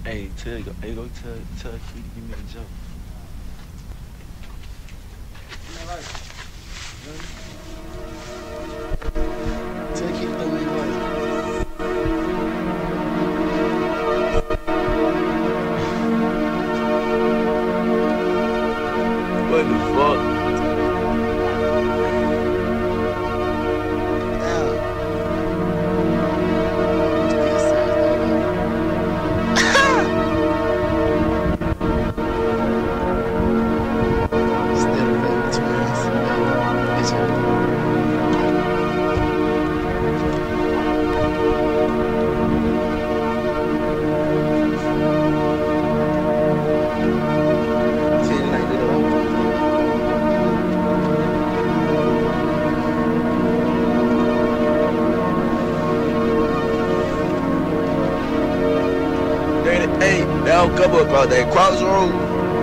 Hey, go tell Key to give me the joke. Tell Key to throw me away. What the fuck? Hey, they don't come across that crossroad.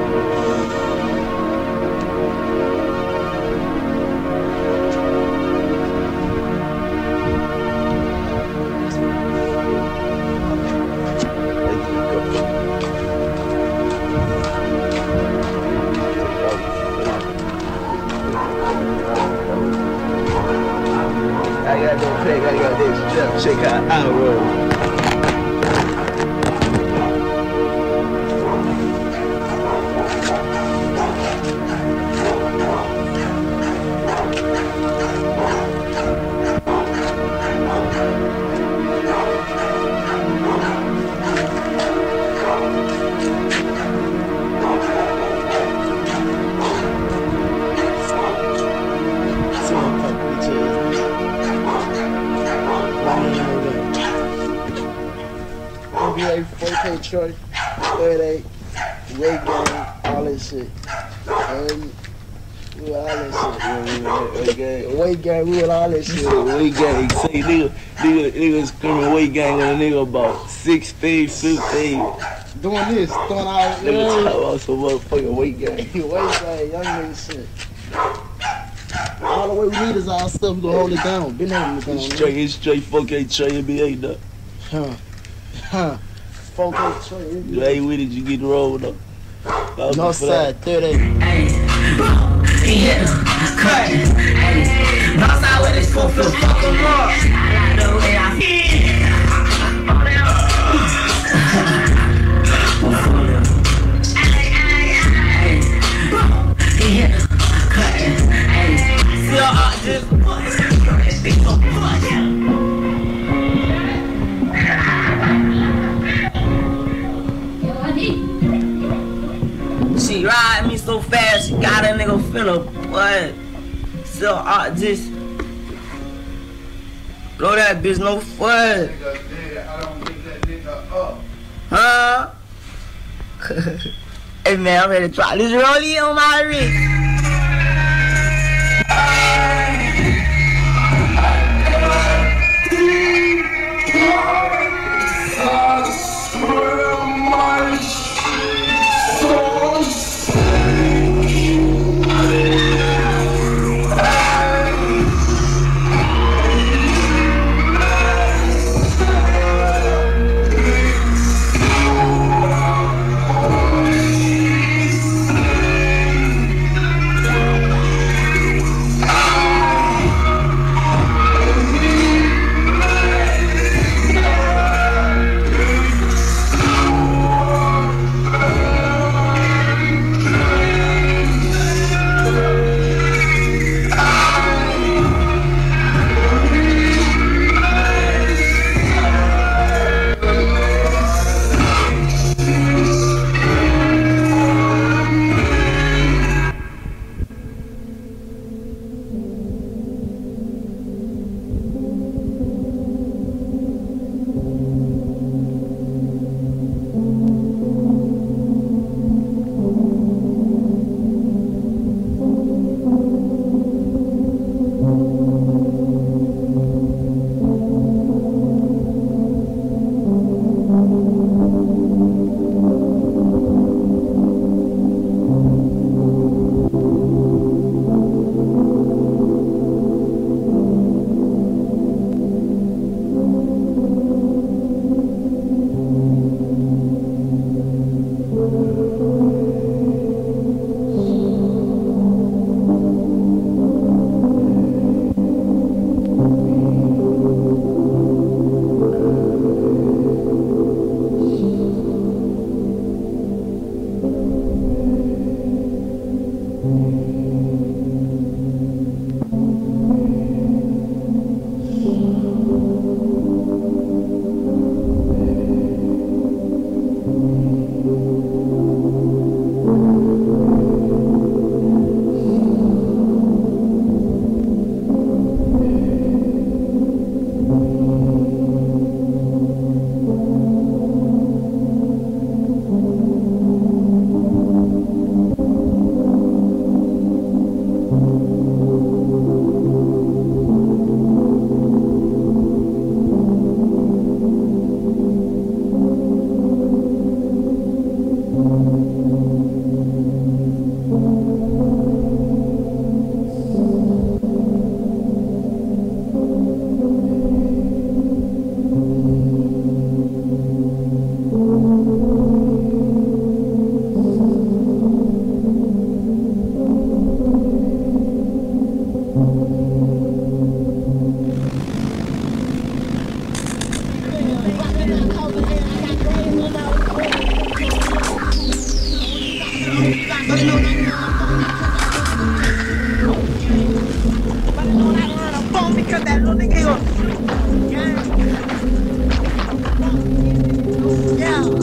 I got no peg, I got this. Check out our road. NBA 4K Troy, 38, weight gain, all that shit. We with all that shit. Weight gain, we with all that shit. Weight gang, say nigga screaming weight gang when a nigga about 16, 15. Doing this, throwing all Let me talk about some motherfucking weight gang. weight gain, young nigga shit. All the way we need is our stuff, we gonna hold it down. Been holding it down. It's straight 4K Trey NBA though. Huh. 4K Troy. You ain't with it, you get rolled up. North side, 38. He hit him, cut him, ayy. Bounce out with his foot, fuck him up. The way I feel. He hit him, cut him, ayy. Still out just she ride me so fast, she got a nigga finna what? So I just blow that bitch no fun. I don't pick that nigga up. Huh? Hey man, I'm ready to try this rollie on my wrist.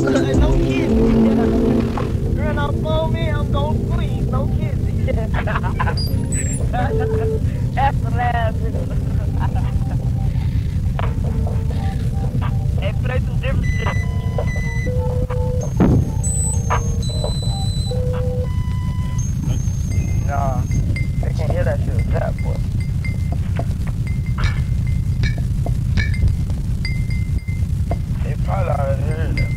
No kidding. Girl, don't phone me, I'm gonna squeeze. No kidding. That's the last. Hey, play some different shit. Nah, they can't hear that shit. That boy. They probably already heard that.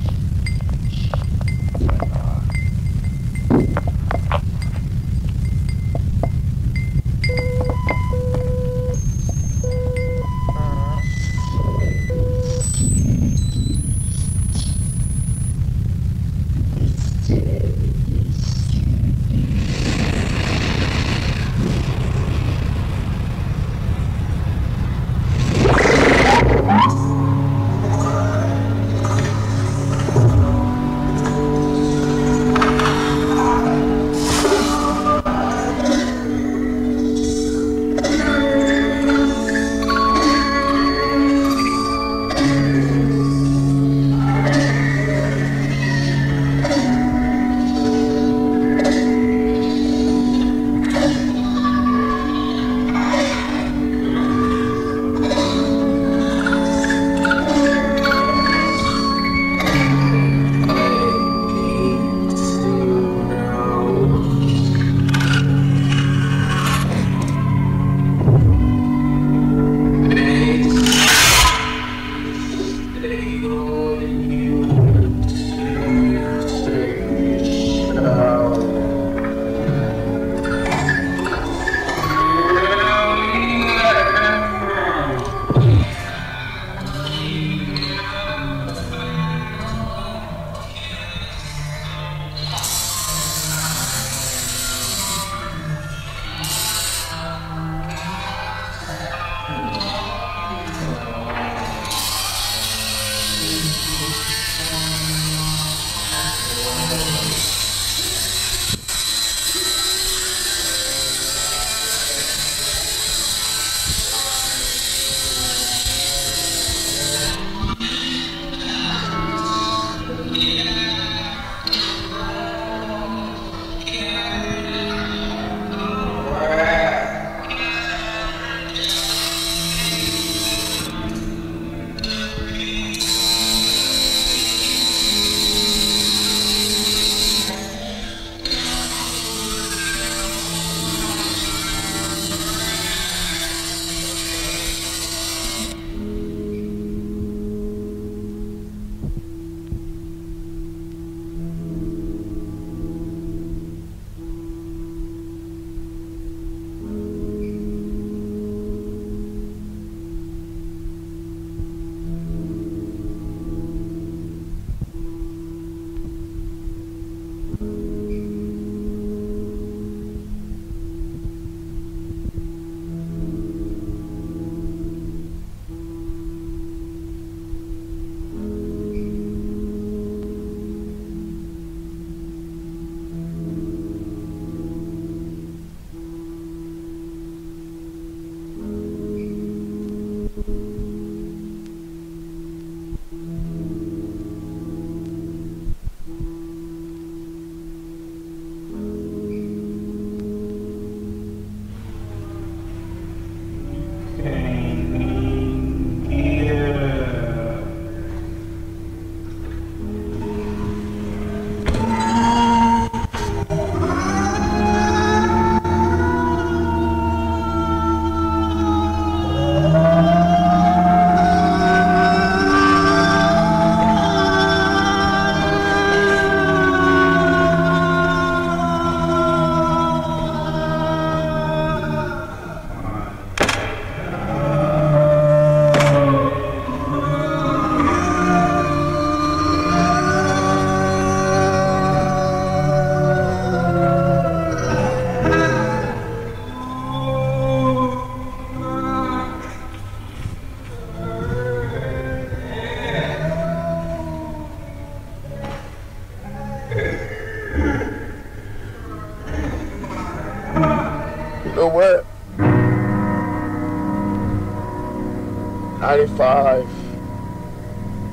know what? 95.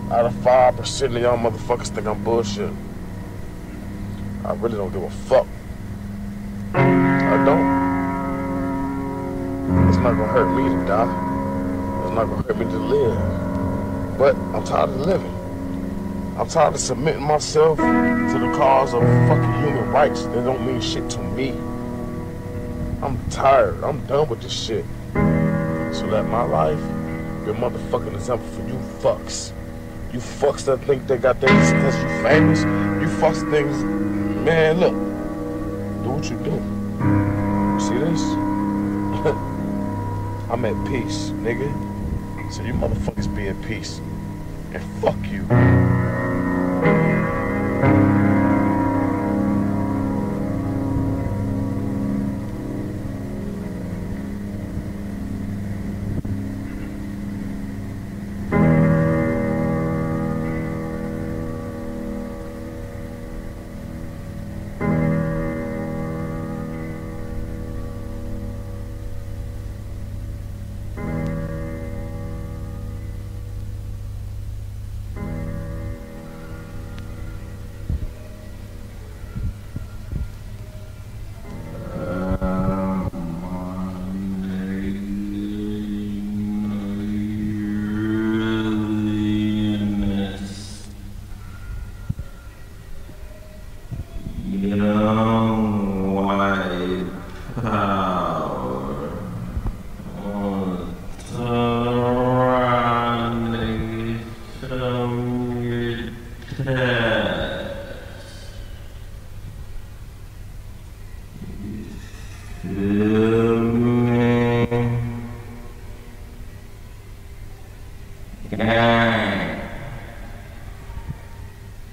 out of 5% of y'all motherfuckers think I'm bullshit. I really don't give a fuck. I don't. It's not gonna hurt me to die. It's not gonna hurt me to live. But I'm tired of living. I'm tired of submitting myself to the cause of fucking human rights that don't mean shit to me. I'm tired. I'm done with this shit. So let my life be a motherfucking example for you fucks. You fucks that think they got things because you famous. You fucks things, man, look. Do what you do. See this? I'm at peace, nigga. So you motherfuckers be at peace. And fuck you.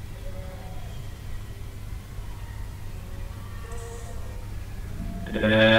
Yeah.